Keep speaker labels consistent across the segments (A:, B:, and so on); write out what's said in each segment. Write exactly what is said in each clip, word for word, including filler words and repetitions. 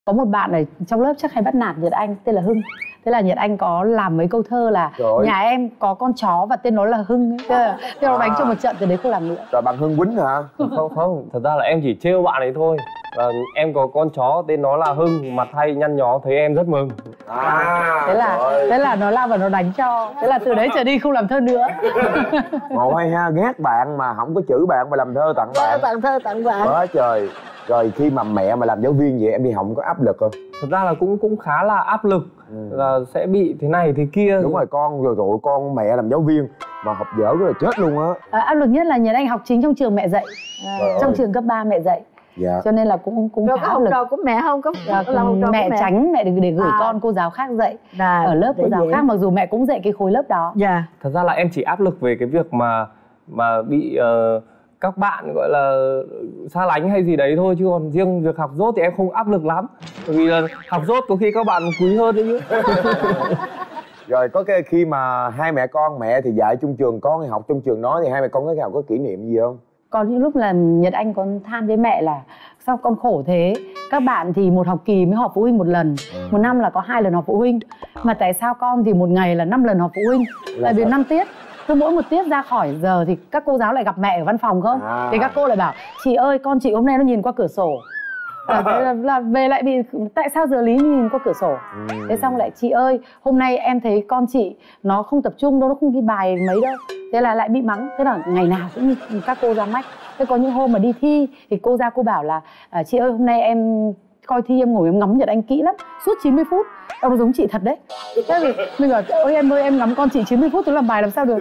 A: Có một bạn ở trong lớp chắc hay bắt nạt Nhật Anh, tên là Hưng. Thế là Nhật Anh có làm mấy câu thơ là Trời nhà em có con chó và tên nó là Hưng. Thế là nó đánh cho một trận, từ đấy không làm nữa.
B: Rồi bạn Hưng quýnh hả?
C: Không không, thật ra là em chỉ trêu bạn ấy thôi. Và em có con chó tên nó là Hưng, mặt hay nhăn nhó, thấy em rất mừng.
A: À, thế là rồi. Thế là nó lao vào nó đánh cho. Thế là từ đấy trở đi không làm thơ nữa.
B: Ngộ hay ha, ghét bạn mà không có chữ bạn mà làm thơ tặng bạn.
D: Tặng thơ tặng bạn.
B: Quá trời. Rồi khi mà mẹ mà làm giáo viên vậy em đi học có áp lực không?
C: Thật ra là cũng cũng khá là áp lực, ừ. là sẽ bị thế này thế kia.
B: Đúng rồi, con rồi rồi con mẹ làm giáo viên mà học dở cái là chết luôn á.
A: À, áp lực nhất là Nhật Anh học chính trong trường mẹ dạy, à, trong ơi. trường cấp ba mẹ dạy.
B: Dạ.
A: Cho nên là cũng cũng
D: rồi
A: khá
D: có
A: áp lực.
D: Rồi của mẹ không có
A: à, mẹ, mẹ tránh mẹ để, để gửi à. con cô giáo khác dạy à, ở lớp cô giáo dễ. khác, mặc dù mẹ cũng dạy cái khối lớp đó.
D: Dạ.
C: Thật ra là em chỉ áp lực về cái việc mà mà bị uh, các bạn gọi là xa lánh hay gì đấy thôi, chứ còn riêng việc học dốt thì em không áp lực lắm, bởi vì là học dốt có khi các bạn quý hơn đấy chứ.
B: Rồi có cái khi mà hai mẹ con, mẹ thì dạy chung trường, con thì học trong trường đó, thì hai mẹ con có nào có kỷ niệm gì không?
A: Còn những lúc là Nhật Anh còn than với mẹ là sao con khổ thế, các bạn thì một học kỳ mới họp phụ huynh một lần, một năm là có hai lần họp phụ huynh, mà tại sao con thì một ngày là năm lần họp phụ huynh? Tại vì năm tiết, cứ mỗi một tiết ra khỏi giờ thì các cô giáo lại gặp mẹ ở văn phòng không? À. Thì các cô lại bảo chị ơi con chị hôm nay nó nhìn qua cửa sổ. À, thế là, là về lại bị tại sao giờ lý nhìn qua cửa sổ. ừ. Thế xong lại chị ơi hôm nay em thấy con chị nó không tập trung đâu, nó không ghi bài mấy đâu. Thế là lại bị mắng. Thế là ngày nào cũng như các cô ra mách. Thế có những hôm mà đi thi thì cô ra cô bảo là à, chị ơi hôm nay em coi thi em ngồi em ngắm Nhật Anh kỹ lắm suốt chín mươi phút. Nó giống chị thật đấy. Thế thì mình bảo ôi em ơi em ngắm con chị chín mươi phút tôi làm bài làm sao được.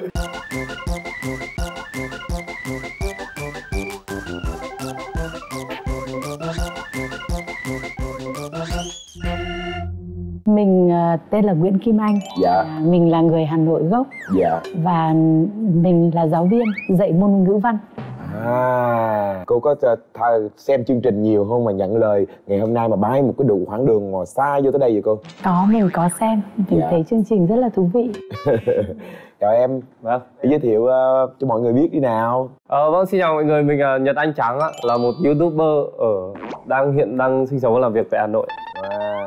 A: Mình uh, tên là Nguyễn Kim Anh.
B: Dạ.
A: uh, Mình là người Hà Nội gốc.
B: Dạ.
A: Và mình là giáo viên dạy môn ngữ văn.
B: À, cô có xem chương trình nhiều không mà nhận lời ngày hôm nay mà bay một cái đủ khoảng đường ngồi xa vô tới đây vậy cô?
A: Có, mình có xem. Mình dạ. thấy chương trình rất là thú vị.
B: Chào em.
C: Vâng.
B: Giới thiệu uh, cho mọi người biết đi nào.
C: Ờ, vâng, xin chào mọi người, mình là Nhật Anh Trắng ạ, là một YouTuber ở đang hiện đang sinh sống và làm việc tại Hà Nội.
B: À.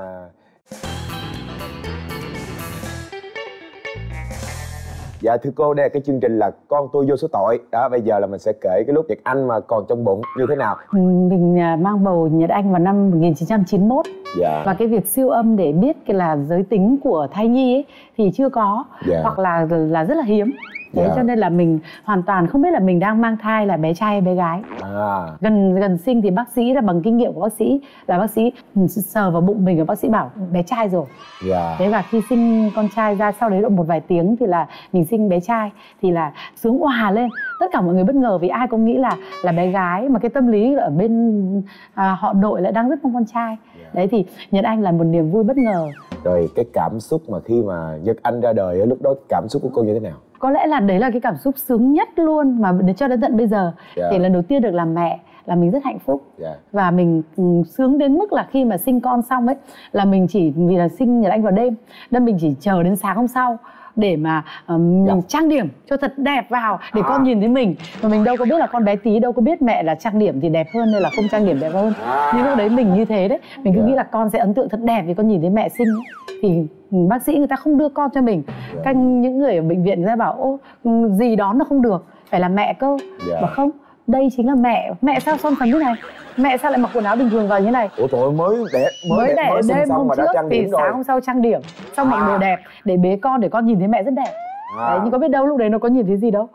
B: Dạ thưa cô, đây là cái chương trình là Con Tôi Vô Số Tội. Đó, bây giờ là mình sẽ kể cái lúc Nhật Anh mà còn trong bụng như thế nào.
A: Mình mang bầu Nhật Anh vào năm một nghìn chín trăm chín mươi mốt. Dạ. Và cái việc siêu âm để biết cái là giới tính của thai nhi ấy thì chưa có. Dạ. Hoặc là là rất là hiếm. Thế dạ. cho nên là mình hoàn toàn không biết là mình đang mang thai là bé trai hay bé gái. À. Gần gần sinh thì bác sĩ là bằng kinh nghiệm của bác sĩ là bác sĩ sờ vào bụng mình và bác sĩ bảo bé trai rồi. Dạ. Thế và khi sinh con trai ra sau đấy độ một vài tiếng thì là mình sinh bé trai thì là sướng òa lên. Tất cả mọi người bất ngờ vì ai cũng nghĩ là là bé gái, mà cái tâm lý ở bên à, họ nội lại đang rất mong con trai. Dạ. Đấy thì Nhật Anh là một niềm vui bất ngờ.
B: Rồi cái cảm xúc mà khi mà Nhật Anh ra đời lúc đó cảm xúc của cô như thế nào?
A: Có lẽ là đấy là cái cảm xúc sướng nhất luôn mà đến cho đến tận bây giờ. Yeah. Thì lần đầu tiên được làm mẹ là mình rất hạnh phúc. Yeah. Và mình um, sướng đến mức là khi mà sinh con xong ấy là mình chỉ vì là sinh Nhật Anh vào đêm nên mình chỉ chờ đến sáng hôm sau để mà uh, mình yeah. trang điểm cho thật đẹp vào để à. con nhìn thấy mình. Mà mình đâu có biết là con bé tí đâu có biết mẹ là trang điểm thì đẹp hơn hay là không trang điểm đẹp hơn. À. Nhưng lúc đấy mình như thế đấy, mình cứ yeah. nghĩ là con sẽ ấn tượng thật đẹp vì con nhìn thấy mẹ xinh ấy. Thì bác sĩ người ta không đưa con cho mình. Yeah. Các những người ở bệnh viện người ta bảo ô gì đó nó không được, phải là mẹ cơ. Yeah. Bảo không, đây chính là mẹ. Mẹ sao son phấn thế này? Mẹ sao lại mặc quần áo bình thường vào như này?
B: Ủa trời, mới đẻ mới, mới đẻ mới đêm hôm trước thì
A: sáng hôm sau trang điểm, xong mặc đồ đẹp để bế con để con nhìn thấy mẹ rất đẹp. À. Đấy, nhưng có biết đâu lúc đấy nó có nhìn thấy gì đâu.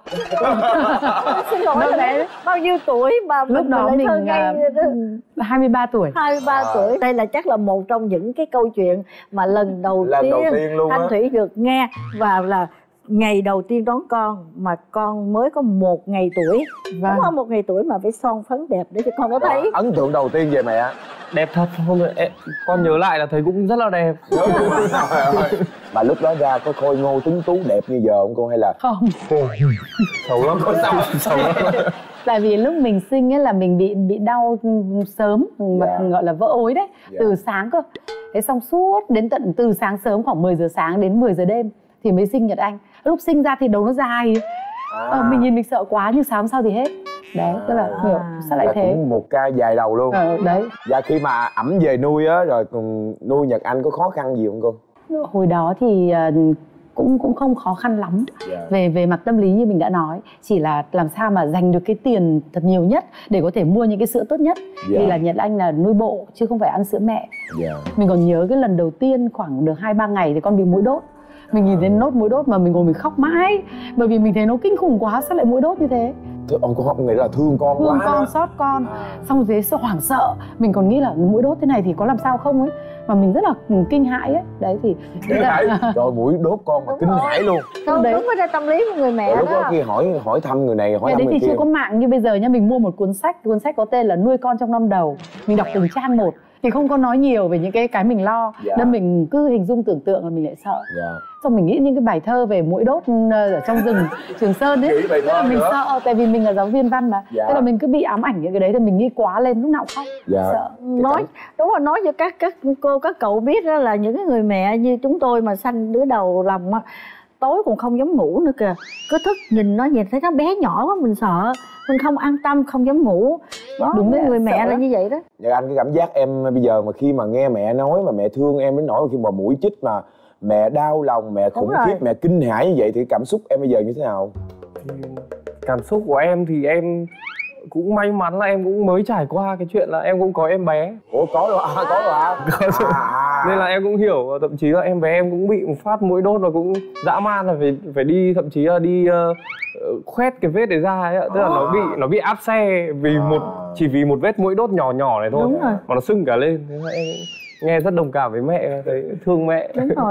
D: Xin lỗi là bao nhiêu tuổi mà
A: lúc
D: mình
A: đó mình ngay hai mươi ba tuổi.
D: hai mươi ba à. tuổi. Đây là chắc là một trong những cái câu chuyện mà lần đầu
B: lần
D: tiên,
B: đầu tiên luôn
D: Thanh Thủy được nghe. Và là ngày đầu tiên đón con mà con mới có một ngày tuổi. Vâng. Đúng không? Một ngày tuổi mà phải son phấn đẹp để cho con có thấy.
B: Ấn tượng đầu tiên về mẹ?
C: Đẹp thật không? Em, con nhớ lại là thấy cũng rất là đẹp.
B: Mà lúc đó ra có khôi ngô tuấn tú đẹp như giờ không cô hay là
A: không?
B: Xấu lắm. Có sao xấu lắm.
A: Tại vì lúc mình sinh ấy là mình bị bị đau sớm, mà yeah. gọi là vỡ ối đấy, yeah. từ sáng cơ. Thế xong suốt đến tận từ sáng sớm khoảng mười giờ sáng đến mười giờ đêm thì mới sinh Nhật Anh. Lúc sinh ra thì đầu nó dài. À. Ờ, mình nhìn mình sợ quá nhưng sáng sau thì hết. Đấy, tức là hiểu sao lại
B: là
A: thế.
B: cũng một ca dài đầu luôn.
A: Ờ, đấy.
B: Và khi mà ẵm về nuôi á rồi cùng nuôi Nhật Anh có khó khăn gì không cô?
A: Hồi đó thì uh, cũng cũng không khó khăn lắm.
B: Yeah.
A: Về về mặt tâm lý như mình đã nói, chỉ là làm sao mà dành được cái tiền thật nhiều nhất để có thể mua những cái sữa tốt nhất.
B: Yeah.
A: Vì là Nhật Anh là nuôi bộ chứ không phải ăn sữa mẹ.
B: Yeah.
A: Mình còn nhớ cái lần đầu tiên khoảng được hai ba ngày thì con bị mũi đốt. Mình nhìn thấy nốt mũi đốt mà mình ngồi mình khóc mãi, bởi vì mình thấy nó kinh khủng quá, sao lại mũi đốt như thế.
B: Ông có không nghĩ là thương con
A: Thương
B: quá
A: con,
B: đó.
A: xót con.
B: À.
A: Xong rồi thế hoảng sợ, mình còn nghĩ là mũi đốt thế này thì có làm sao không ấy, mà mình rất là kinh hãi ấy. Đấy thì
B: Kinh hãi. Rồi mũi đốt con mà
D: Đúng
B: kinh
D: rồi.
B: hãi luôn.
D: Không,
A: đấy.
D: đúng với tâm lý của người mẹ
B: Rồi lúc đó
D: đó.
B: khi hỏi hỏi thăm người này, hỏi
A: Ngày
B: thăm
A: đấy
B: người
A: thì
B: kia.
A: chưa có mạng như bây giờ nhá, mình mua một cuốn sách, cuốn sách có tên là Nuôi con trong năm đầu. Mình đọc từng trang một thì không có nói nhiều về những cái cái mình lo.
B: Dạ.
A: Nên mình cứ hình dung tưởng tượng là mình lại sợ.
B: Dạ.
A: Xong mình nghĩ những cái bài thơ về mũi đốt ở trong rừng Trường Sơn ấy.
B: Nghĩ bài thơ
A: Mình
B: nữa.
A: sợ, tại vì mình là giáo viên văn mà.
B: Dạ.
A: Thế là mình cứ bị ám ảnh những cái đấy thì mình nghĩ quá lên, lúc nào cũng khóc.
B: Dạ.
A: Sợ.
D: Nói đúng rồi, nói cho các các cô các cậu biết đó là những cái người mẹ như chúng tôi mà sanh đứa đầu lòng á, tối còn không dám ngủ nữa kìa, cứ thức nhìn nó, nhìn thấy nó bé nhỏ quá mình sợ, mình không an tâm, không dám ngủ. Đó,
A: Đúng
D: đúng với
A: đấy,
D: người mẹ
A: sợ
D: là
A: lắm.
D: như vậy đó.
B: Nhật Anh, cái cảm giác em bây giờ mà khi mà nghe mẹ nói mà mẹ thương em đến nỗi khi mà mũi chích mà mẹ đau lòng, mẹ khủng
D: rồi.
B: khiếp, mẹ kinh hãi như vậy thì cảm xúc em bây giờ như thế nào?
C: Cảm xúc của em thì em cũng may mắn là em cũng mới trải qua cái chuyện là em cũng có em bé.
B: Ủa có rồi à, có rồi à? À.
C: Nên là em cũng hiểu, thậm chí là em bé em cũng bị một phát mũi đốt và cũng dã man là phải phải đi, thậm chí là đi uh, khoét cái vết đấy ra ấy ạ. Tức là nó bị nó bị áp xe vì
B: À.
C: một chỉ vì một vết mũi đốt nhỏ nhỏ này thôi.
D: Đúng rồi.
C: Mà nó sưng cả lên. Thế là em nghe rất đồng cảm với mẹ, thấy thương mẹ.
D: Đúng rồi.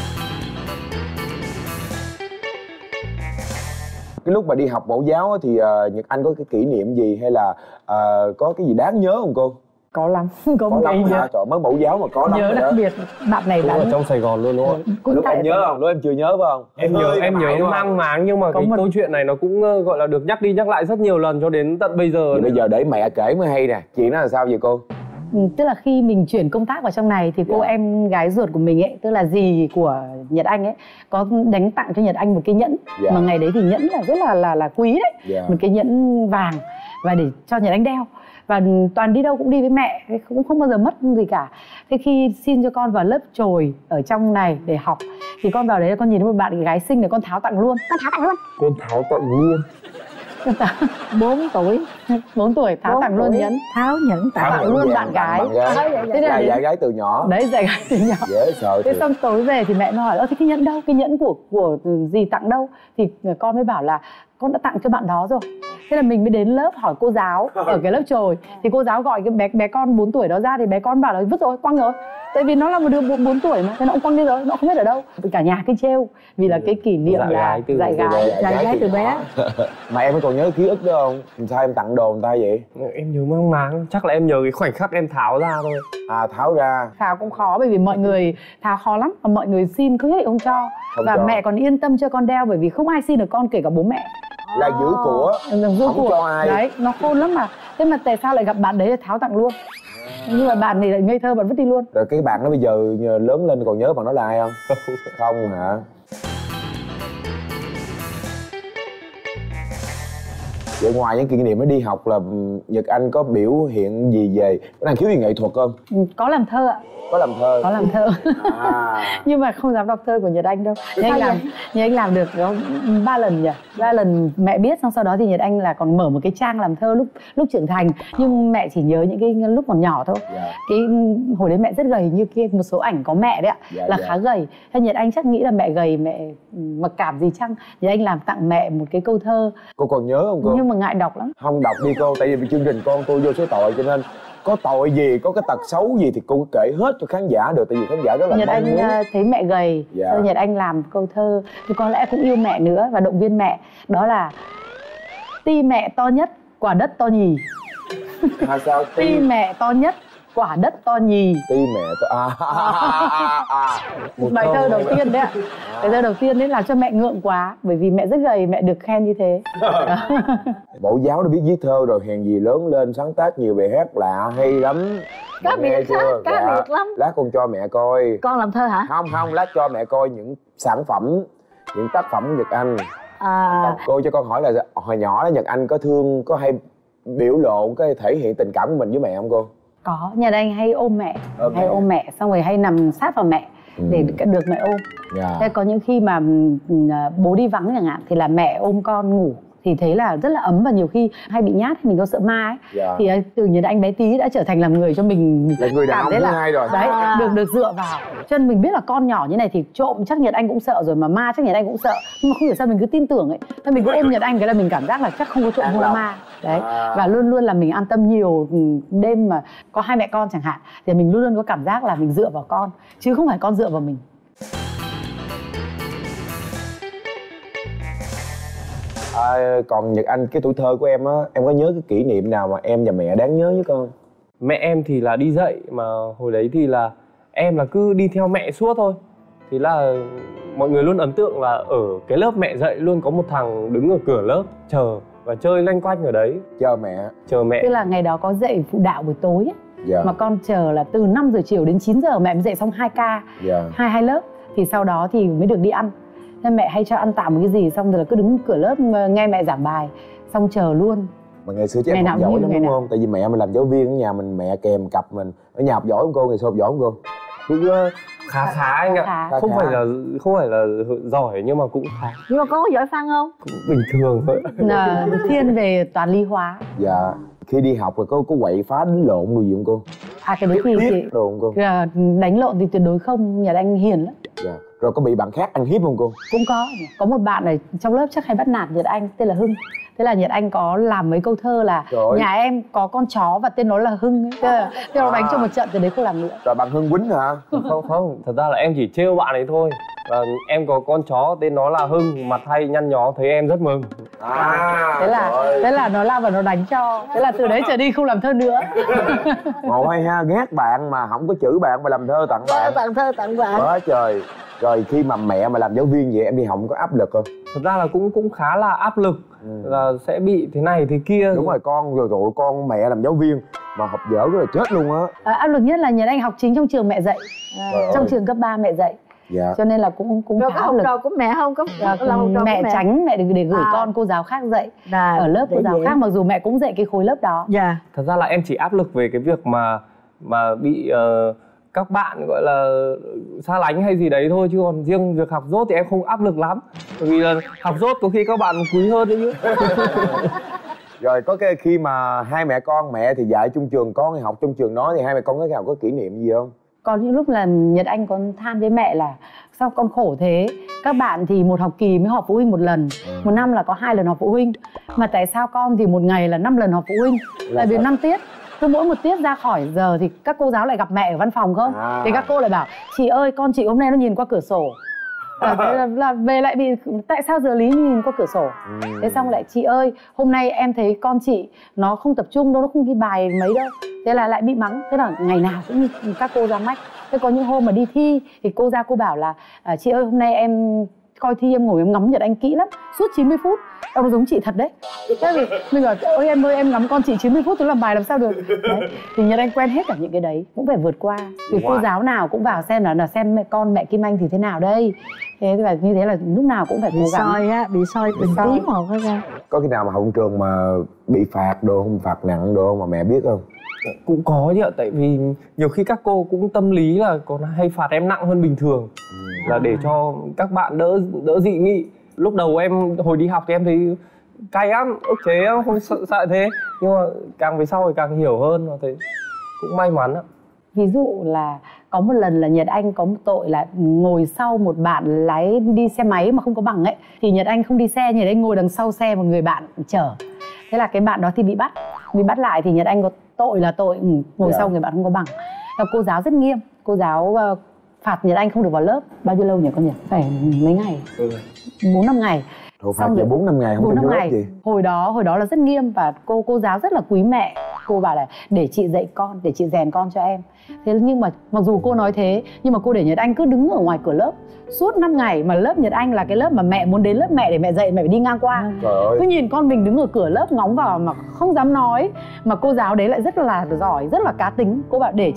B: Cái lúc mà đi học mẫu giáo á thì uh, Nhật Anh có cái kỷ niệm gì hay là uh, có cái gì đáng nhớ không cô?
A: Có lắm, có,
B: Có
A: một cái
B: lắm
A: nhớ.
B: hả? Trời, mới mẫu giáo mà có lắm
A: Nhớ
B: rồi
A: đặc
B: đó.
A: biệt bạn này
C: Cũng ở
A: đánh.
C: trong Sài Gòn luôn đúng không ạ?
A: Cũng
B: Lúc
A: tại
B: em nhớ không? Lúc em chưa nhớ phải không?
C: Em nhớ
B: Hơi
C: em nhớ
B: ngại đúng không?
C: mang máng, nhưng mà
A: Có
C: cái
A: một-
C: câu chuyện này nó cũng ờ, gọi là được nhắc đi nhắc lại rất nhiều lần cho đến tận bây giờ.
B: Vậy bây giờ để mẹ kể mới hay nè. Chuyện đó là sao vậy cô?
A: Ừ, tức là khi mình chuyển công tác vào trong này thì cô
B: Dạ.
A: em gái ruột của mình ấy, tức là dì của Nhật Anh ấy, có đánh tặng cho Nhật Anh một cái nhẫn.
B: Dạ.
A: Mà ngày đấy thì nhẫn là rất là là là quý đấy.
B: Dạ.
A: Một cái nhẫn vàng và để cho Nhật Anh đeo. Và toàn đi đâu cũng đi với mẹ, cũng không bao giờ mất gì cả. Thế khi xin cho con vào lớp chồi ở trong này để học thì con vào đấy con nhìn thấy một bạn gái xinh để con tháo tặng luôn. Con tháo tặng luôn.
B: Con tháo tặng luôn.
A: Con tháo
D: bốn tuổi
A: bốn tuổi tháo
D: bốn
A: tặng luôn
D: tuổi,
A: nhẫn.
D: tháo nhẫn tặng.
A: Tặng
B: nhẫn
A: luôn
B: vàng
A: bạn gái.
B: bạn gái.
D: Đấy, vậy,
A: Thế là
B: Là
A: đến-
B: dạy gái từ nhỏ.
A: Đấy dạy gái từ nhỏ.
B: Dễ sợ
A: Thế
B: thiệt.
A: xong tối về thì mẹ nó hỏi, ơ thế cái nhẫn đâu, cái nhẫn của của dì tặng đâu? Thì con mới bảo là con đã tặng cho bạn đó rồi. Thế là mình mới đến lớp hỏi cô giáo ở cái lớp chồi. Thì cô giáo gọi cái bé bé con bốn tuổi đó ra thì bé con bảo là vứt rồi, quăng rồi. Tại vì nó là một đứa bốn tuổi mà, thế nó cũng quăng đi rồi, nó không biết ở đâu. Cả nhà cứ trêu vì là cái kỷ niệm
C: Dạy
A: là
C: gái từ-
A: dạy
B: Từ bé,
A: gái.
D: Dạy gái từ bé.
B: Mà em còn nhớ ký ức đó không? Làm sao em tặng đồ người ta vậy?
C: Em nhớ mang máng, chắc là em nhớ cái khoảnh khắc em tháo ra thôi.
B: À, tháo ra.
A: Tháo cũng khó bởi vì mọi người tháo khó lắm và mọi người xin cứ nhất định không cho.
B: Không
A: Và
B: cho.
A: mẹ còn yên tâm cho con đeo bởi vì không ai xin được con kể cả bố mẹ.
B: Là giữ của.
A: Đừng vô
B: Không
A: cuộc.
B: cho ai.
A: Đấy, nó khôn lắm mà. Thế mà tại sao lại gặp bạn đấy là tháo tặng luôn? Nhưng mà bạn này lại ngây thơ, bạn vứt đi luôn.
B: Rồi cái bạn đó bây giờ nhờ lớn lên còn nhớ bạn đó là ai không? Không hả? Vậy ngoài những kỷ niệm mới đi học là ừm, Nhật Anh có biểu hiện gì về có năng khiếu gì nghệ thuật không?
A: Ừ, có làm thơ ạ,
B: Có làm thơ.
A: có làm thơ.
B: À.
A: Nhưng mà không dám đọc thơ của Nhật Anh đâu. Nhưng anh làm, nhưng anh làm được có ba lần nhỉ? Ba lần mẹ biết, xong sau đó thì Nhật Anh là còn mở một cái trang làm thơ lúc lúc trưởng thành. Nhưng mẹ chỉ nhớ những cái lúc còn nhỏ thôi.
B: Dạ.
A: Cái hồi đấy mẹ rất gầy, như kia một số ảnh có mẹ đấy ạ,
B: Dạ,
A: là
B: dạ.
A: khá gầy. Thế Nhật Anh chắc nghĩ là mẹ gầy, mẹ mặc cảm gì chăng? Nhật Anh làm tặng mẹ một cái câu thơ
B: Cô còn nhớ không cô?
A: nhưng mà ngại đọc lắm.
B: Không đọc đi cô, tại vì chương trình con tôi vô số tội cho nên có tội gì, có cái tật xấu gì thì cô kể hết cho khán giả được, tại vì khán giả rất là
A: Nhật
B: mong
A: Anh
B: muốn.
A: ờ, thấy mẹ gầy,
B: Dạ.
A: rồi Nhật Anh làm câu thơ thì có lẽ cũng yêu mẹ nữa và động viên mẹ, đó là ti mẹ to nhất, quả đất to nhì.
B: À, sao?
A: Ti
B: Ti,
A: mẹ to nhất, quả đất to nhì.
B: ti mẹ tôi à, à, à, à. Một
A: Bài
B: câu
A: thơ đầu
B: nữa.
A: tiên đấy ạ. Bài thơ đầu tiên đấy làm cho mẹ ngượng quá, bởi vì mẹ rất gầy, mẹ được khen như thế.
B: Mẫu giáo đã biết viết thơ rồi, hèn gì lớn lên sáng tác nhiều bài hát lạ hay lắm.
D: Cá
B: Nghe
D: biệt
B: chưa?
D: lắm, cá
B: Dạ.
D: biệt lắm.
B: Lát con cho mẹ coi.
D: Con làm thơ hả?
B: Không không, lát cho mẹ coi những sản phẩm, những tác phẩm Nhật Anh
D: À,
B: Cô cho con hỏi là hồi nhỏ đó Nhật Anh có thương, có hay biểu lộ cái thể hiện tình cảm của mình với mẹ không cô?
A: Có, Nhật Anh hay ôm mẹ,
B: Ôm
A: hay
B: mẹ.
A: ôm mẹ, xong rồi hay nằm sát vào mẹ
B: Ừ.
A: để được mẹ ôm.
B: Dạ.
A: Thế có những khi mà ừm, bố đi vắng chẳng hạn thì là mẹ ôm con ngủ thì thấy là rất là ấm, và nhiều khi hay bị nhát thì mình có sợ ma ấy.
B: Dạ.
A: Thì từ Nhật Anh bé tí đã trở thành làm người cho mình
B: Là người đàn
A: cảm
B: ông
A: thấy
B: thứ
A: là
B: hai rồi.
A: đấy,
D: À.
A: được được dựa vào. Cho nên mình biết là con nhỏ như này thì trộm chắc Nhật Anh cũng sợ rồi, mà ma chắc Nhật Anh cũng sợ, nhưng mà không hiểu sao mình cứ tin tưởng ấy. Thế mình cứ ôm Nhật Anh cái là mình cảm giác là chắc không có trộm, không có ma đấy.
B: À.
A: Và luôn luôn là mình an tâm nhiều. Đêm mà có hai mẹ con chẳng hạn thì mình luôn luôn có cảm giác là mình dựa vào con chứ không phải con dựa vào mình.
B: À, còn Nhật Anh, cái tuổi thơ của em á, em có nhớ cái kỷ niệm nào mà em và mẹ đáng nhớ nhất không?
C: Mẹ em thì là đi dạy, mà hồi đấy thì là em là cứ đi theo mẹ suốt thôi. Thì là mọi người luôn ấn tượng là ở cái lớp mẹ dạy luôn có một thằng đứng ở cửa lớp chờ và chơi loanh quanh ở đấy
B: Chờ mẹ.
C: chờ mẹ.
A: Tức là ngày đó có dạy phụ đạo buổi tối ấy.
B: Dạ.
A: Mà con chờ là từ năm giờ chiều đến chín giờ mẹ mới dạy xong hai ca,
B: Dạ.
A: hai hai lớp, thì sau đó thì mới được đi ăn. Nên mẹ hay cho ăn tạm một cái gì xong rồi là cứ đứng cửa lớp nghe mẹ giảng bài, xong chờ luôn.
B: Mà ngày xưa chứ
A: Ngày
B: em
A: nào
B: học
A: cũng
B: giỏi
A: như
B: lắm
A: ngày
B: đúng
A: nào.
B: không? Tại vì mẹ mình làm giáo viên ở nhà mình, mẹ kèm cặp mình. Ở nhà học giỏi không cô? Ngày xưa học giỏi không cô?
C: Cũng uh, khá khá anh ạ.
A: Khá.
C: Không
B: Khá.
C: phải là không phải là giỏi nhưng mà cũng khá,
D: nhưng mà con có giỏi văn không?
C: cũng bình thường thôi.
A: Là thiên về toán lý hóa.
B: Dạ. Khi đi học rồi có có quậy phá đánh lộn đồ gì không cô?
A: À cái đấy thì chị
B: Hiếp đồ không cô?
A: à, đánh lộn thì tuyệt đối không, Nhật Anh hiền lắm.
B: Dạ. Rồi có bị bạn khác ăn hiếp không cô?
A: Cũng có, có một bạn ở trong lớp chắc hay bắt nạt Nhật Anh, tên là Hưng. Thế là Nhật Anh có làm mấy câu thơ là
B: Trời ơi.
A: nhà em có con chó và tên nó là Hưng ấy. Thế là, thế nó đánh cho một trận, từ đấy không làm nữa.
B: Rồi bạn Hưng quýnh hả?
C: Không không, thật ra là em chỉ trêu bạn ấy thôi. Và em có con chó tên nó là Hưng, mặt hay nhăn nhó, thấy em rất mừng.
B: À.
A: Thế là
B: rồi.
A: thế là nó lao vào nó đánh cho. Thế là từ đấy trở đi không làm thơ nữa.
B: Ngộ hay ha, ghét bạn mà không có chữ bạn mà làm thơ tặng bạn.
D: Tặng thơ tặng bạn.
B: Quá trời. Rồi khi mà mẹ mà làm giáo viên vậy em đi học có áp lực không?
C: Thật ra là cũng cũng khá là áp lực,
B: Ừ.
C: là sẽ bị thế này thế kia.
B: Đúng rồi, con rồi tụi con mẹ làm giáo viên mà học dở cái là chết luôn á.
A: À, áp lực nhất là Nhật Anh học chính trong trường mẹ dạy,
B: Trời
A: trong
B: ơi.
A: trường cấp ba mẹ dạy,
B: Dạ.
A: cho nên là cũng cũng
D: Rồi
A: khá
D: có
A: áp
D: học
A: lực.
D: trò của mẹ không? Có
A: À,
D: là học trò của
A: mẹ
D: mẹ
A: tránh mẹ để, để gửi
D: À.
A: con cô giáo khác dạy
D: À,
A: ở lớp cô
D: để
A: giáo
D: dễ.
A: khác, mặc dù mẹ cũng dạy cái khối lớp đó.
D: Dạ.
C: Thật ra là em chỉ áp lực về cái việc mà mà bị ờ, các bạn gọi là xa lánh hay gì đấy thôi, chứ còn riêng việc học dốt thì em không áp lực lắm. Bởi vì là học dốt có khi các bạn quý hơn đấy chứ.
B: Rồi có cái khi mà hai mẹ con, mẹ thì dạy chung trường, con thì học chung trường đó, thì hai mẹ con có nào có kỷ niệm gì không?
A: Có những lúc là Nhật Anh còn than với mẹ là sao con khổ thế, các bạn thì một học kỳ mới họp phụ huynh một lần, một năm là có hai lần họp phụ huynh, mà tại sao con thì một ngày là năm lần họp phụ huynh? Tại vì năm tiết, cứ mỗi một tiết ra khỏi giờ thì các cô giáo lại gặp mẹ ở văn phòng không?
B: À.
A: Thì các cô lại bảo chị ơi con chị hôm nay nó nhìn qua cửa sổ. À, thế là, là về lại bị tại sao giờ lý nhìn qua cửa sổ.
B: Ừ.
A: Thế xong lại chị ơi hôm nay em thấy con chị nó không tập trung đâu, nó không ghi bài mấy đâu, thế là lại bị mắng. Thế là ngày nào cũng như các cô ra mách. Thế có những hôm mà đi thi thì cô ra cô bảo là à, chị ơi hôm nay em coi thi em ngồi em ngắm Nhật Anh kỹ lắm suốt chín mươi phút, em nó giống chị thật đấy. Thế thì mình bảo ôi em ơi em ngắm con chị chín mươi phút tôi làm bài làm sao được đấy. Thì Nhật Anh quen hết cả những cái đấy, cũng phải vượt qua. Thì cô
B: Wow.
A: giáo nào cũng vào xem là, là xem mẹ con mẹ Kim Anh thì thế nào đây. Thế và như thế là lúc nào cũng phải
D: Bị
A: cố gắng.
D: soi á, bị soi từng
A: soi.
D: tí một hết ra.
B: Có khi nào mà học trường mà bị phạt đồ không, phạt nặng đồ không mà mẹ biết không?
C: Cũng có chứ ạ, tại vì nhiều khi các cô cũng tâm lý là còn hay phạt em nặng hơn bình thường, là để cho các bạn đỡ đỡ dị nghị. Lúc đầu em hồi đi học thì em thấy cay lắm, ức chế lắm, không sợ, sợ thế, nhưng mà càng về sau thì càng hiểu hơn, và thấy cũng may mắn ạ.
A: Ví dụ là có một lần là Nhật Anh có một tội là ngồi sau một bạn lái đi xe máy mà không có bằng ấy, thì Nhật Anh không đi xe, Nhật Anh ngồi đằng sau xe một người bạn chở. Thế là cái bạn đó thì bị bắt, bị bắt lại thì Nhật Anh có tội là tội ừ, ngồi
B: Dạ.
A: sau người bạn không có bằng. Và cô giáo rất nghiêm, cô giáo uh, phạt Nhật Anh không được vào lớp bao nhiêu lâu nhỉ con nhỉ? Phải mấy ngày,
C: Ừ.
A: bốn năm ngày.
B: Thôi phạt
A: Xong
B: cho
A: rồi-
B: bốn năm ngày không
A: bốn
B: cho
A: năm
B: vô lớp
A: ngày.
B: gì?
A: Hồi đó hồi đó là rất nghiêm, và cô cô giáo rất là quý mẹ. Cô bảo là để chị dạy con, để chị rèn con cho em. Thế nhưng mà mặc dù cô nói thế nhưng mà cô để Nhật Anh cứ đứng ở ngoài cửa lớp suốt năm ngày, mà lớp Nhật Anh là cái lớp mà mẹ muốn đến lớp mẹ để mẹ dạy, mẹ phải đi ngang qua.
B: Trời ơi.
A: Cứ nhìn con mình đứng ở cửa lớp ngóng vào mà không dám nói, mà cô giáo đấy lại rất là giỏi, rất là cá tính. Cô bảo để chị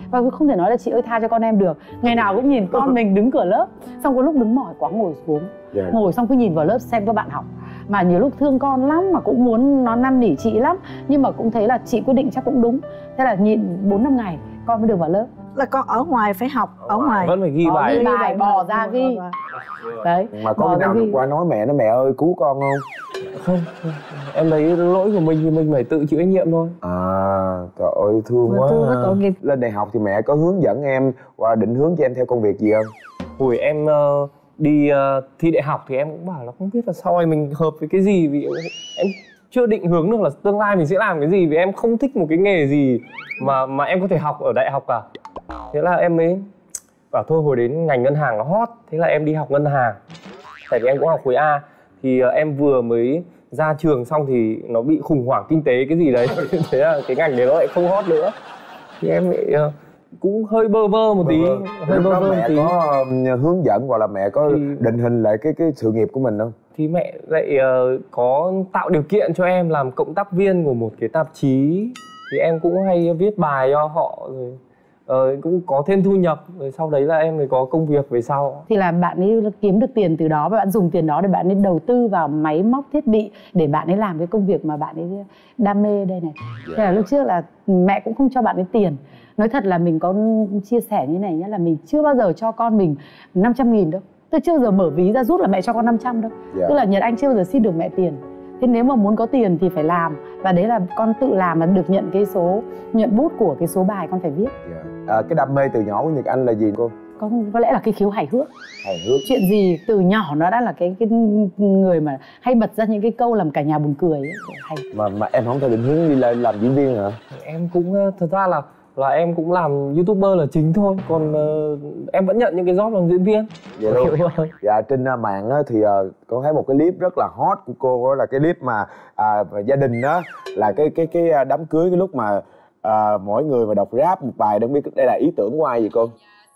A: và không thể nói là chị ơi tha cho con em được. Ngày nào cũng nhìn con mình đứng cửa lớp, xong có lúc đứng mỏi quá ngồi xuống, yeah. ngồi xong cứ nhìn vào lớp xem các bạn học. Mà nhiều lúc thương con lắm mà cũng muốn nó năn nỉ chị lắm, nhưng mà cũng thấy là chị quyết định chắc cũng đúng. Thế là nhịn bốn năm ngày con mới được vào lớp.
D: Là con ở ngoài phải học, ở ngoài
C: vẫn phải ghi
A: Có
C: bài,
A: ghi bài bò ra ghi. Đấy.
B: Mà có khi nào được qua nói mẹ nó mẹ ơi cứu con không?
C: Không, không, em thấy lỗi của mình thì mình phải tự chịu trách nhiệm thôi.
B: À, trời ơi thương quá.
D: Thương nghiệp.
B: Lên đại học thì mẹ có hướng dẫn em và định hướng cho em theo công việc gì không?
C: Hồi em uh, đi uh, thi đại học thì em cũng bảo là không biết là sau này mình hợp với cái gì, vì em chưa định hướng được là tương lai mình sẽ làm cái gì, vì em không thích một cái nghề gì mà mà em có thể học ở đại học cả. Thế là em mới bảo thôi hồi đến ngành ngân hàng nó hot, thế là em đi học ngân hàng. Tại vì em cũng học khối A thì uh, em vừa mới ra trường xong thì nó bị khủng hoảng kinh tế cái gì đấy, thế là cái ngành đấy nó lại không hot nữa. Thì em lại uh, cũng hơi bơ vơ một tí,
B: Vâng,
C: hơi bơ vơ một
B: mẹ
C: tí.
B: có um, hướng dẫn hoặc là mẹ có
C: Thì-
B: định hình lại cái cái sự nghiệp của mình không?
C: Thì mẹ lại uh, có tạo điều kiện cho em làm cộng tác viên của một cái tạp chí. Thì em cũng hay viết bài cho họ rồi uh, cũng có thêm thu nhập, rồi sau đấy là em mới có công việc về sau.
A: Thì là bạn ấy kiếm được tiền từ đó và bạn dùng tiền đó để bạn ấy đầu tư vào máy móc thiết bị để bạn ấy làm cái công việc mà bạn ấy đam mê đây này. Thế là lúc trước là mẹ cũng không cho bạn ấy tiền. Nói thật là mình có chia sẻ như này nhé, là mình chưa bao giờ cho con mình năm trăm nghìn đâu. Tôi chưa bao giờ mở ví ra rút là mẹ cho con năm trăm đâu.
B: Dạ.
A: Tức là Nhật Anh chưa bao giờ xin được mẹ tiền. Thế nếu mà muốn có tiền thì phải làm, và đấy là con tự làm mà được nhận cái số, nhận bút của cái số bài con phải viết.
B: Dạ. À, cái đam mê từ nhỏ của Nhật Anh là gì cô?
A: Có, có lẽ là cái khiếu hài hước.
B: Hài hước.
A: Chuyện gì từ nhỏ nó đã là cái cái người mà hay bật ra những cái câu làm cả nhà buồn cười ấy. Hay.
B: Mà mà em không thể định hướng đi lên làm diễn viên hả?
C: Em cũng uh, thật ra là là em cũng làm YouTuber là chính thôi, còn uh, em vẫn nhận những cái job làm diễn viên.
B: Vậy luôn. Dạ, trên uh, mạng á, thì uh, con thấy một cái clip rất là hot của cô đó, là cái clip mà uh, về gia đình đó, là cái cái cái uh, đám cưới, cái lúc mà uh, mỗi người mà đọc rap một bài, không biết đây là ý tưởng của ai vậy cô?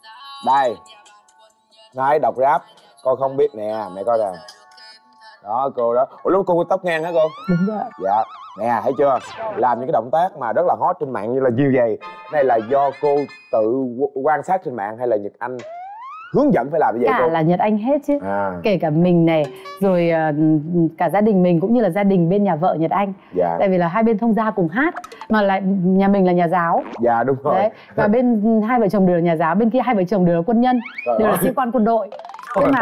B: Đây, ai đọc rap, con không biết nè, mẹ coi nè. Đó cô đó. Ủa lúc cô có tóc ngang hả cô?
A: Đúng rồi.
B: Dạ, nè thấy chưa, làm những cái động tác mà rất là hot trên mạng như là như vậy. Này là do cô tự quan sát trên mạng hay là Nhật Anh hướng dẫn phải làm như vậy
A: Cả
B: cô?
A: là Nhật Anh hết chứ.
B: À,
A: Kể cả mình này, rồi uh, cả gia đình mình cũng như là gia đình bên nhà vợ Nhật Anh.
B: dạ,
A: Tại vì là hai bên thông gia cùng hát, mà lại nhà mình là nhà giáo.
B: dạ đúng rồi.
A: Đấy, và bên hai vợ chồng đều là nhà giáo, bên kia hai vợ chồng đều là quân nhân,
B: Trời
A: đều là
B: ơi.
A: sĩ quan quân đội. Thế mà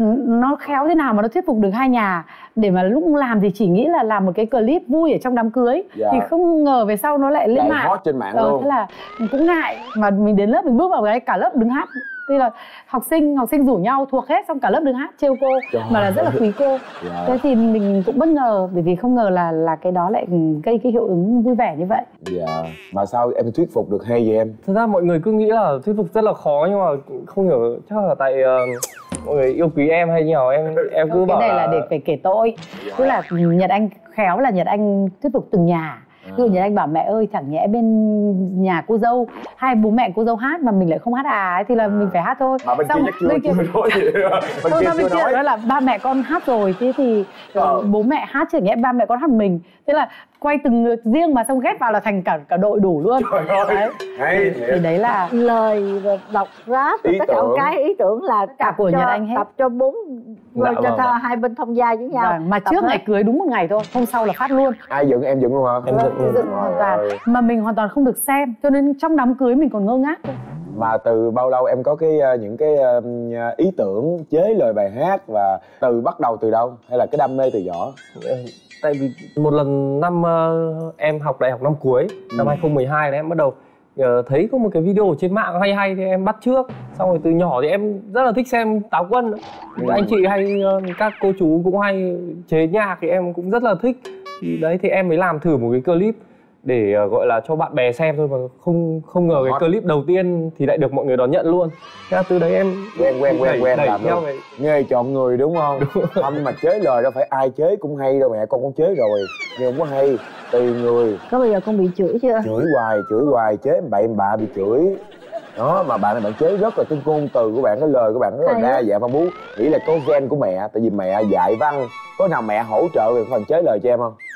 A: nó khéo thế nào mà nó thuyết phục được hai nhà, để mà lúc làm thì chỉ nghĩ là làm một cái clip vui ở trong đám cưới,
B: Dạ.
A: thì không ngờ về sau nó lại lên
B: Lại
A: mạng.
B: hot trên mạng
A: Ờ,
B: luôn.
A: thế là cũng ngại, mà mình đến lớp mình bước vào cái cả lớp đứng hát. Tuy là học sinh học sinh rủ nhau thuộc hết, xong cả lớp đứng hát trêu cô,
B: Trời
A: mà là rất là quý cô.
B: Dạ.
A: Thế thì mình cũng bất ngờ, bởi vì không ngờ là là cái đó lại gây cái hiệu ứng vui vẻ như vậy.
B: Dạ, mà sao em thuyết phục được hay vậy em?
C: Thật ra mọi người cứ nghĩ là thuyết phục rất là khó, nhưng mà không hiểu, chắc là tại uh, mọi người yêu quý em hay nhiều, em em cứ
A: Cái
C: bảo
A: này là để phải kể tội. Tức là Nhật Anh khéo là Nhật Anh thuyết phục từng nhà. Ví dụ Nhật Anh bảo mẹ ơi, chẳng nhẽ bên nhà cô dâu hai bố mẹ cô dâu hát mà mình lại không hát à ấy, thì là mình phải hát thôi.
B: Mà bên kia chắc chưa,
A: bên kia
B: chưa nói gì. Bên
A: Thôi,
B: kia
A: bên
B: chưa
A: kia
B: nói.
A: nói là ba mẹ con hát rồi, thế thì
B: Ờ.
A: bố mẹ hát chứ nhẽ ba mẹ con hát mình. Thế là quay từng người riêng mà xong ghép vào là thành cả cả đội đủ luôn.
B: Trời ơi,
A: Đấy.
B: hay
A: Thì đấy là
D: lời rồi đọc rap rồi
B: Ý
D: tất cả
B: tưởng.
D: một cái ý tưởng là
A: cả
D: tập
A: của
D: cho,
A: Nhật Anh hết.
D: tập cho bốn
C: Dạ,
D: cho
C: vâng,
D: tha-
C: vâng.
D: hai bên thông gia với nhau.
A: Vâng, mà
D: Tập
A: trước
D: hết.
A: ngày cưới đúng một ngày thôi, hôm sau là phát luôn.
B: ai dựng em dựng luôn hả?
C: Em dựng luôn.
A: Dựng hoàn toàn,
B: Trời ơi.
A: mà mình hoàn toàn không được xem, cho nên trong đám cưới mình còn ngơ ngác thôi.
B: Mà từ bao lâu em có cái uh, những cái uh, ý tưởng chế lời bài hát, và từ bắt đầu từ đâu, hay là cái đam mê từ nhỏ?
C: Tại vì một lần năm uh, em học đại học năm cuối, năm
B: Ừ.
C: hai không một hai là em bắt đầu uh, thấy có một cái video ở trên mạng hay hay thì em bắt trước. Xong rồi từ nhỏ thì em rất là thích xem Táo Quân.
B: Ừ.
C: Anh chị hay uh, các cô chú cũng hay chế nhạc thì em cũng rất là thích. Thì đấy thì em mới làm thử một cái clip để uh, gọi là cho bạn bè xem thôi, mà không không ngờ
B: Hot.
C: cái clip đầu tiên thì lại được mọi người đón nhận luôn. Thế là từ đấy em
B: Quen quen quen
C: đẩy-
B: quen
C: đẩy
B: làm
C: theo
B: luôn.
C: cái-
B: Nghề chọn người đúng không? Không, mà chế lời đâu phải ai chế cũng hay đâu mẹ, con cũng chế rồi nhưng không có hay, tùy người.
D: Có bao giờ con bị chửi chưa?
B: Chửi hoài chửi hoài, chế bậy bạ bị chửi đó. Mà bạn này bạn chế rất là cái ngôn từ của bạn, cái lời của bạn rất là
D: Hay
B: đa
D: lắm.
B: dạng phong phú. Nghĩ là có gen của mẹ, tại vì mẹ dạy văn, có nào mẹ hỗ trợ về phần chế lời cho em không?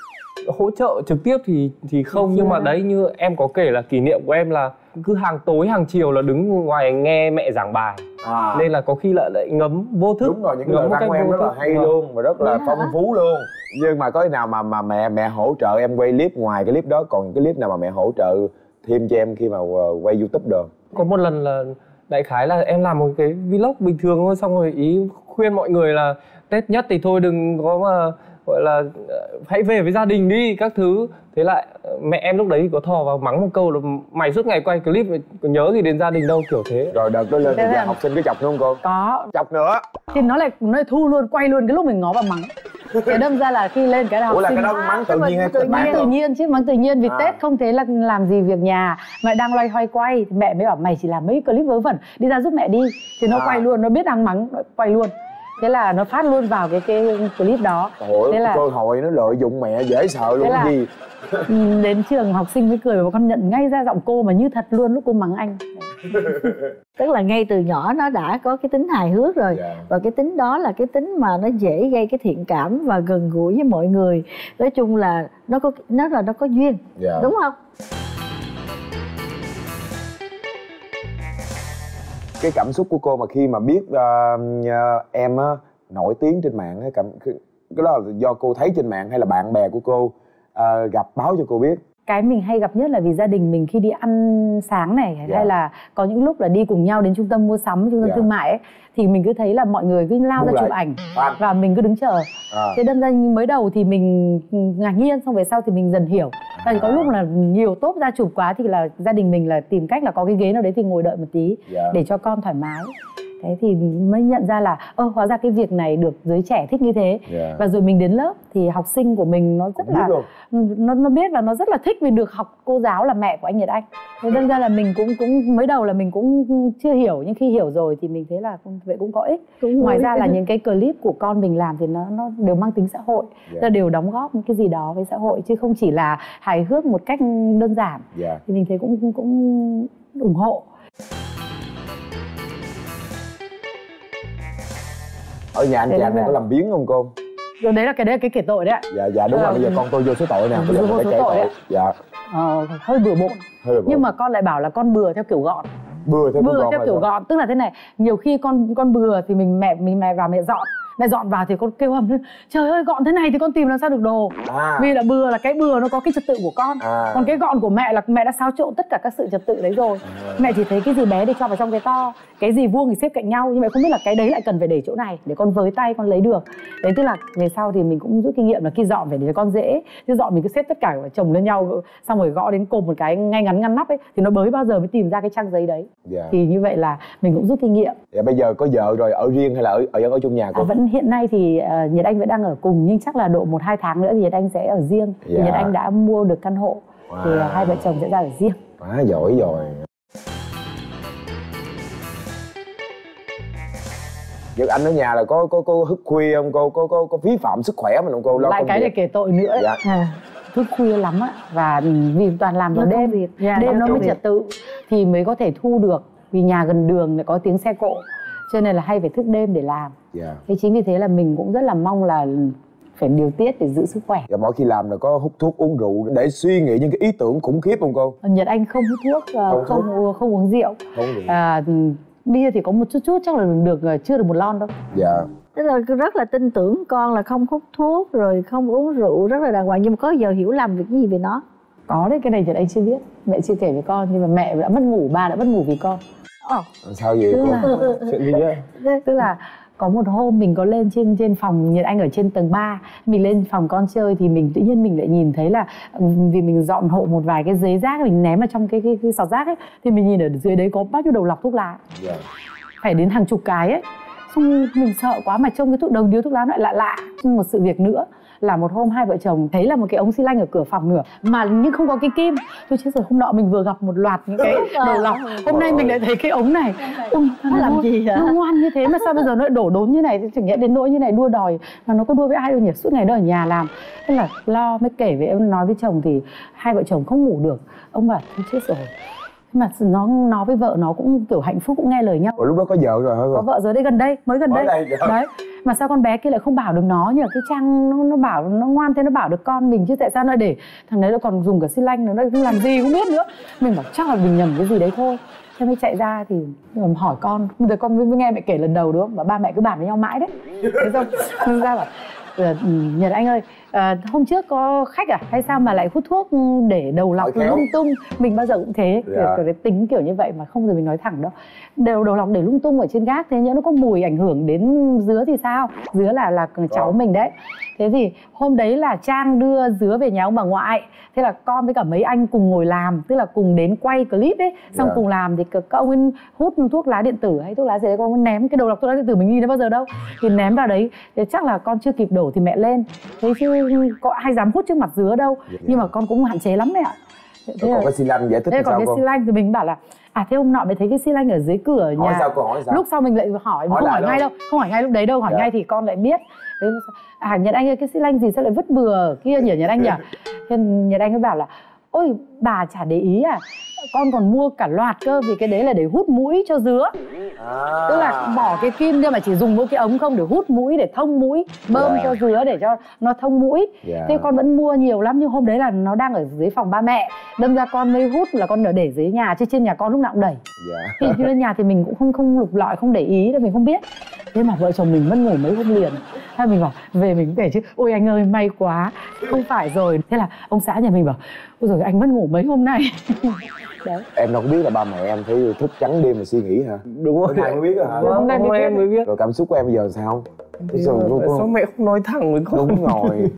C: hỗ trợ trực tiếp thì thì không, nhưng mà đấy như em có kể là kỷ niệm của em là cứ hàng tối hàng chiều là đứng ngoài nghe mẹ giảng bài, à. Nên là có khi lại lại ngấm vô thức.
B: Đúng rồi, những lời văn của em rất là hay
C: rồi.
B: Luôn và rất là
D: Đấy
B: phong
D: hả?
B: phú luôn. Nhưng mà có khi nào mà mà mẹ mẹ hỗ trợ em quay clip, ngoài cái clip đó còn cái clip nào mà mẹ hỗ trợ thêm cho em khi mà quay YouTube được?
C: Có một lần là đại khái là em làm một cái vlog bình thường thôi, xong rồi ý khuyên mọi người là Tết nhất thì thôi đừng có mà gọi là hãy về với gia đình đi các thứ. Thế lại mẹ em lúc đấy thì có thò vào mắng một câu là mày suốt ngày quay clip có nhớ gì đến gia đình đâu, kiểu thế.
B: Rồi đợt đó lên thì là học sinh có chọc không cô?
A: Có.
B: Chọc nữa
A: Thì nó lại nó lại thu luôn, quay luôn cái lúc mình ngó vào mắng. Thế đâm ra là khi lên cái là học
B: Ủa là
A: sinh
B: cái đó mắng tự nhiên hay
A: tự
B: tự
A: nhiên tự nhiên chứ, mắng tự nhiên vì
B: à.
A: Tết không thế là làm gì việc nhà, mẹ đang loay hoay quay thì mẹ mới bảo mày chỉ làm mấy clip vớ vẩn, đi ra giúp mẹ đi. Thì nó à. quay luôn, nó biết đang mắng, nó quay luôn. Thế là nó phát luôn vào cái cái clip đó.
B: Ôi,
A: thế là
B: cơ hội nó lợi dụng mẹ dễ sợ luôn
A: là,
B: gì.
A: Đến trường học sinh mới cười và con nhận ngay ra giọng cô mà như thật luôn lúc cô mắng anh.
D: Tức là ngay từ nhỏ nó đã có cái tính hài hước rồi, yeah. Và cái tính đó là cái tính mà nó dễ gây cái thiện cảm và gần gũi với mọi người. Nói chung là nó có nó là nó có duyên, yeah. Đúng không?
B: Cái cảm xúc của cô mà khi mà biết uh, em uh, nổi tiếng trên mạng ấy, cảm cái đó là do cô thấy trên mạng hay là bạn bè của cô uh, gặp báo cho cô biết?
A: Cái mình hay gặp nhất là vì gia đình mình khi đi ăn sáng này, yeah. Hay là có những lúc là đi cùng nhau đến trung tâm mua sắm, trung tâm yeah. thương mại ấy, thì mình cứ thấy là mọi người cứ lao Đúng ra lại. chụp ảnh Bạn. Và mình cứ đứng chờ. À. Thế đâm ra mới đầu thì mình ngạc nhiên, xong về sau thì mình dần hiểu. Và à. có lúc là nhiều tốp ra chụp quá thì là gia đình mình là tìm cách là có cái ghế nào đấy thì ngồi đợi một tí, yeah. Để cho con thoải mái. Thế thì mới nhận ra là ơ hóa ra cái việc này được giới trẻ thích như thế, yeah. Và rồi mình đến lớp thì học sinh của mình nó rất
B: Cũng
A: là nó nó biết và nó rất là thích vì được học cô giáo là mẹ của anh Nhật Anh. Thế nên ra là mình cũng cũng mới đầu là mình cũng chưa hiểu, nhưng khi hiểu rồi thì mình thấy là vậy cũng có ích. Cũng ngoài ra là những cái clip của con mình làm thì nó nó đều mang tính xã hội, yeah. Đều đóng góp những cái gì đó với xã hội chứ không chỉ là hài hước một cách đơn giản, yeah. Thì mình thấy cũng cũng, cũng ủng hộ.
B: Ở nhà anh chàng này có làm biếng không cô?
A: Rồi đấy là cái đấy là cái kể tội đấy ạ.
B: Dạ dạ đúng rồi, bây giờ con tôi vô số tội nè, bây giờ
A: vô số tội đấy.
B: Dạ.
A: Ờ, hơi bừa bộn. Hơi bừa bộn. Nhưng mà con lại bảo là con bừa theo kiểu gọn.
B: Bừa theo,
A: bừa theo kiểu gọn, tức là thế này, nhiều khi con con bừa thì mình mẹ mình mẹ vào mẹ dọn. Mẹ dọn vào thì con kêu hầm lên, trời ơi gọn thế này thì con tìm làm sao được đồ, à. Vì là bừa là cái bừa nó có cái trật tự của con, à. Còn cái gọn của mẹ là mẹ đã xáo trộn tất cả các sự trật tự đấy rồi, à. Mẹ chỉ thấy cái gì bé thì cho vào trong cái to, cái gì vuông thì xếp cạnh nhau, nhưng mẹ không biết là cái đấy lại cần phải để chỗ này để con với tay con lấy được. Đấy tức là về sau thì mình cũng rút kinh nghiệm là khi dọn phải để cho con dễ, chứ dọn mình cứ xếp tất cả chồng lên nhau xong rồi gõ đến cột một cái ngay ngắn ngăn nắp ấy thì nó bới bao giờ mới tìm ra cái trang giấy đấy, yeah. Thì như vậy là mình cũng rút kinh nghiệm.
B: Dạ bây giờ có vợ rồi, ở riêng hay là ở ở, ở chung nhà cô?
A: À, vẫn hiện nay thì uh, Nhật Anh vẫn đang ở cùng, nhưng chắc là độ một hai tháng nữa thì Nhật Anh sẽ ở riêng. Yeah. Nhật Anh đã mua được căn hộ, wow. Thì uh, hai vợ chồng sẽ ra ở riêng.
B: Quá giỏi rồi. Việc anh ở nhà là có có có thức khuya không cô, có có có phí phạm sức khỏe mình không cô? Lo
A: lại cái để kể tội nữa. Dạ. À, thức khuya lắm á, và vì toàn làm vào đêm, việc. Yeah, đêm nó mới trật tự thì mới có thể thu được, vì nhà gần đường lại có tiếng xe cộ, cho nên là hay phải thức đêm để làm. Yeah. Thế chính vì thế là mình cũng rất là mong là phải điều tiết để giữ sức khỏe.
B: Và mỗi khi làm là có hút thuốc uống rượu để suy nghĩ những cái ý tưởng khủng khiếp không cô?
A: Nhật Anh không hút thuốc, không không, thuốc. không uống rượu. Không à, bia thì có một chút chút, chắc là được chưa được một lon đâu.
B: Dạ.
D: Tức là rất là tin tưởng con là không hút thuốc rồi không uống rượu, rất là đàng hoàng, nhưng mà có giờ hiểu lầm việc gì về nó?
A: Có đấy, cái này Nhật Anh chưa biết, mẹ chưa kể với con, nhưng mà mẹ đã mất ngủ, ba đã mất ngủ vì con.
B: Oh. Sao vậy cô? Là... Chuyện gì vậy?
A: Tức là có một hôm mình có lên trên trên phòng Nhật Anh ở trên tầng ba, mình lên phòng con chơi thì mình tự nhiên mình lại nhìn thấy là vì mình dọn hộ một vài cái giấy rác mình ném vào trong cái cái, cái sọt rác ấy, thì mình nhìn ở dưới đấy có bao nhiêu đầu lọc thuốc lá, yeah. Phải đến hàng chục cái ấy, xong mình sợ quá mà trông cái thuốc đầu điếu thuốc lá nó lại lạ lạ. Một sự việc nữa là một hôm hai vợ chồng thấy là một cái ống xi lanh ở cửa phòng nữa mà nhưng không có cái kim. Tôi chết rồi, hôm nọ mình vừa gặp một loạt những cái đầu lọc, hôm nay mình lại thấy cái ống này. Ôi, nó làm gì hả? Nó ngoan như thế mà sao bây giờ nó lại đổ đốn như này, chẳng nhẽ đến nỗi như này đua đòi mà nó có đua với ai đâu nhỉ, suốt ngày nó ở nhà làm. Thế là lo mới kể với em, nói với chồng thì hai vợ chồng không ngủ được. Ông bảo tôi chết rồi. Mà nó nó với vợ nó cũng kiểu hạnh phúc, cũng nghe lời nhau.
B: Ủa, lúc đó có vợ rồi hả?
A: Có vợ rồi đây, gần đây, mới gần đây.
B: đây.
A: Đấy. mà sao con bé kia lại không bảo được nó nhỉ? Cái Trang nó, nó bảo nó ngoan thế, nó bảo được con mình chứ tại sao nó để thằng đấy nó còn dùng cả xi lanh nữa, nó không làm gì không biết nữa. Mình bảo chắc là mình nhầm cái gì đấy thôi. Thế mới chạy ra thì mình hỏi con, bây giờ con mới nghe mẹ kể lần đầu đúng không? Và ba mẹ cứ bàn với nhau mãi đấy. Thế xong mình ra bảo Nhật Anh ơi, à, hôm trước có khách à hay sao mà lại hút thuốc để đầu lọc lung tung. Mình bao giờ cũng thế, yeah. Cái tính kiểu như vậy mà không giờ mình nói thẳng đâu. Đều đầu lọc để lung tung ở trên gác, thế nhỡ nó có mùi ảnh hưởng đến Dứa thì sao? Dứa là là cháu mình đấy. Thế thì hôm đấy là Trang đưa Dứa về nhà ông bà ngoại. Thế là con với cả mấy anh cùng ngồi làm, tức là cùng đến quay clip ấy. Xong yeah. cùng làm thì các ông ấy hút thuốc lá điện tử hay thuốc lá gì đấy, con ấy ném cái đầu lọc thuốc lá điện tử mình nhìn thấy bao giờ đâu. Thì ném vào đấy, thì chắc là con chưa kịp đổ thì mẹ lên. Thế chứ có ai dám hút trước mặt Dứa đâu. Yeah. Nhưng mà con cũng hạn chế lắm đấy ạ.
B: Thế còn là... cái xi lanh giải thích
A: thế còn
B: sao
A: cái xi lanh thì mình bảo là à thế hôm nọ mới thấy cái xi lanh ở dưới cửa nhà.
B: Hỏi sao cô hỏi sao?
A: Lúc sau mình lại hỏi, hỏi không hỏi đâu. ngay đâu, không hỏi ngay lúc đấy đâu, hỏi dạ. ngay thì con lại biết. Đấy, à Nhật Anh ơi, cái xi lanh gì sao lại vứt bừa kia nhỉ Nhật Anh nhỉ? Thế Nhật Anh mới bảo là ôi bà chả để ý à, con còn mua cả loạt cơ, vì cái đấy là để hút mũi cho Dứa. À. Tức là bỏ cái kim ra mà chỉ dùng mỗi cái ống không để hút mũi, để thông mũi, bơm yeah. cho Dứa để cho nó thông mũi. Yeah. Thế con vẫn mua nhiều lắm, nhưng hôm đấy là nó đang ở dưới phòng ba mẹ, đâm ra con mới hút là con để dưới nhà, chứ trên nhà con lúc nào cũng đẩy. Yeah. Thì lên nhà thì mình cũng không không lục lọi, không để ý đâu, mình không biết. Thế mà vợ chồng mình mất ngủ mấy hôm liền. Thế mình bảo về mình kể chứ, ôi anh ơi may quá, không phải rồi. Thế là ông xã nhà mình bảo ôi rồi anh mất ngủ mấy hôm nay. Đấy.
B: Em đâu có biết là ba mẹ em phải thức trắng đêm mà suy nghĩ hả?
C: Đúng rồi.
B: Em mới biết hả?
C: Đúng, hôm nay mới em mới biết.
B: Rồi cảm xúc của em bây giờ sao?
C: Thì sao, rồi, con... sao mẹ không nói thẳng với con?
B: Đúng rồi.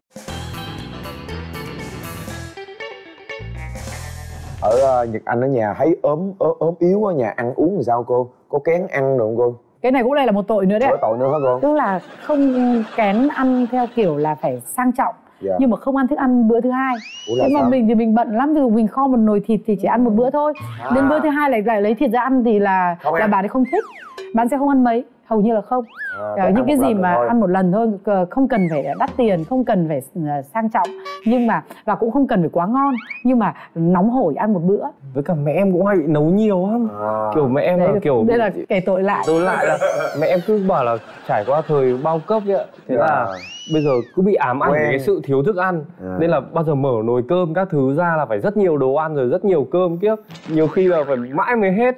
B: Ở uh, Nhật Anh ở nhà thấy ốm ốm yếu ở nhà, ăn uống thì sao cô? Có kén ăn được không cô?
A: Cái này cũng đây là một tội nữa đấy.
B: Có tội nữa hả cô?
A: Tức là không kén ăn theo kiểu là phải sang trọng. Yeah. Nhưng mà không ăn thức ăn bữa thứ hai. Ủa thế mà sao? Mình thì mình bận lắm, vì mình kho một nồi thịt thì chỉ ăn một bữa thôi. À. Đến bữa thứ hai lại lại lấy thịt ra ăn thì là không là bà ấy không thích. Bạn sẽ không ăn mấy, hầu như là không. À, những cái gì mà thôi. Ăn một lần thôi, không cần phải đắt tiền, không cần phải sang trọng, nhưng mà và cũng không cần phải quá ngon, nhưng mà nóng hổi ăn một bữa.
C: Với cả mẹ em cũng hay bị nấu nhiều lắm. À. Kiểu mẹ em
A: đấy,
C: là kiểu
A: đây là kể tội lại.
C: Tội lại là mẹ em cứ bảo là trải qua thời bao cấp ấy ạ. Thế yeah. là bây giờ cứ bị ám ảnh cái sự thiếu thức ăn. Yeah. Nên là bao giờ mở nồi cơm các thứ ra là phải rất nhiều đồ ăn rồi rất nhiều cơm kiếp. Nhiều khi là phải mãi mới hết.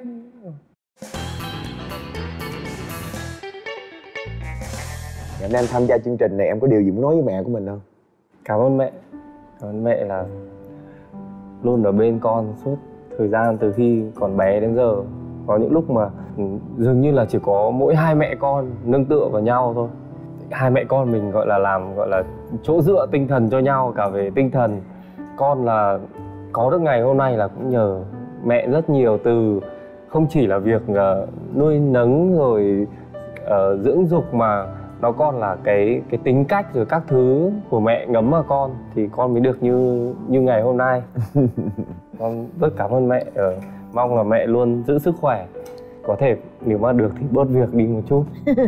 B: Ngày em tham gia chương trình này em có điều gì muốn nói với mẹ của mình không?
C: Cảm ơn mẹ. Cảm ơn mẹ là luôn ở bên con suốt thời gian từ khi còn bé đến giờ. Có những lúc mà dường như là chỉ có mỗi hai mẹ con nương tựa vào nhau thôi. Hai mẹ con mình gọi là làm gọi là chỗ dựa tinh thần cho nhau, cả về tinh thần. Con là có được ngày hôm nay là cũng nhờ mẹ rất nhiều, từ không chỉ là việc uh, nuôi nấng rồi uh, dưỡng dục, mà nó còn là cái cái tính cách rồi các thứ của mẹ ngấm vào con thì con mới được như như ngày hôm nay. Con rất cảm ơn mẹ. Ờ, mong là mẹ luôn giữ sức khỏe, có thể nếu mà được thì bớt việc đi một chút.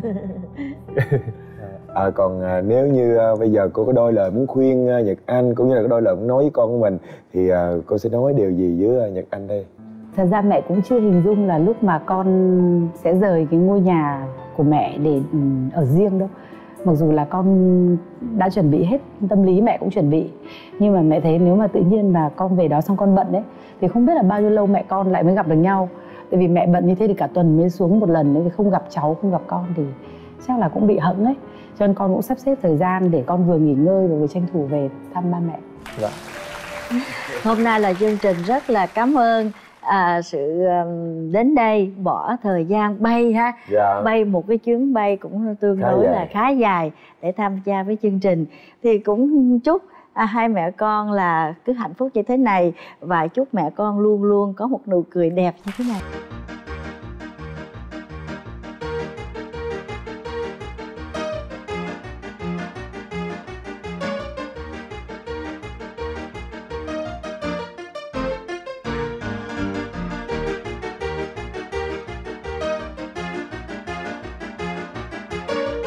B: À, còn à, nếu như à, bây giờ cô có đôi lời muốn khuyên à, Nhật Anh, cũng như là có đôi lời muốn nói với con của mình, thì à, cô sẽ nói điều gì với à, Nhật Anh đây?
A: Thật ra mẹ cũng chưa hình dung là lúc mà con sẽ rời cái ngôi nhà của mẹ để um, ở riêng đâu. Mặc dù là con đã chuẩn bị hết tâm lý, mẹ cũng chuẩn bị, nhưng mà mẹ thấy nếu mà tự nhiên mà con về đó xong con bận đấy thì không biết là bao nhiêu lâu mẹ con lại mới gặp được nhau. Tại vì mẹ bận như thế thì cả tuần mới xuống một lần đấy, thì không gặp cháu, không gặp con thì chắc là cũng bị hẫng ấy. Cho nên con cũng sắp xếp thời gian để con vừa nghỉ ngơi và vừa tranh thủ về thăm ba mẹ.
C: Dạ.
D: Hôm nay là chương trình rất là cảm ơn à, sự um, đến đây bỏ thời gian bay ha, dạ. bay một cái chuyến bay cũng tương khá đối dài. là khá dài để tham gia với chương trình. Thì cũng chúc à, hai mẹ con là cứ hạnh phúc như thế này, và chúc mẹ con luôn luôn có một nụ cười đẹp như thế này.